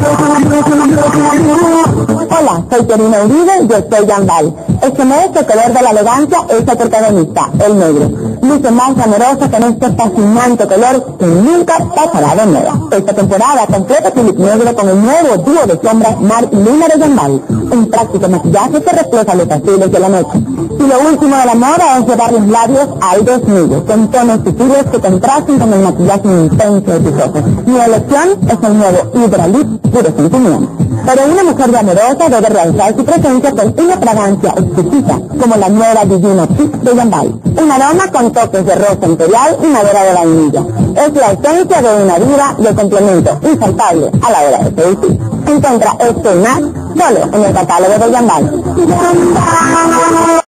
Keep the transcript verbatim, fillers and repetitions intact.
Hola, soy Karina Uribe y yo soy Yambal. Este mes el color de la elegancia es el protagonista, el negro. Luce más amoroso con este fascinante color que nunca pasará de moda. Esta temporada completa tu look negro con el nuevo dúo de sombras Mar y Luna de Yambal. Un práctico maquillaje que refleja los azules de la noche. Y lo último de la moda es llevar los labios al desnudo, con tonos sutiles que contrasten con el maquillaje intenso de tus ojos. Mi elección es el nuevo Hidralip Puro Sentimiento. Pero una mujer amorosa debe realzar su presencia con una fragancia exquisita, como la nueva Divino Kiss de Yambal. Un aroma con toques de rosa imperial y madera de vainilla. Es la esencia de una diva y el complemento infaltable a la hora de seducir. Encuentra este y más solo en el catálogo de Yambal.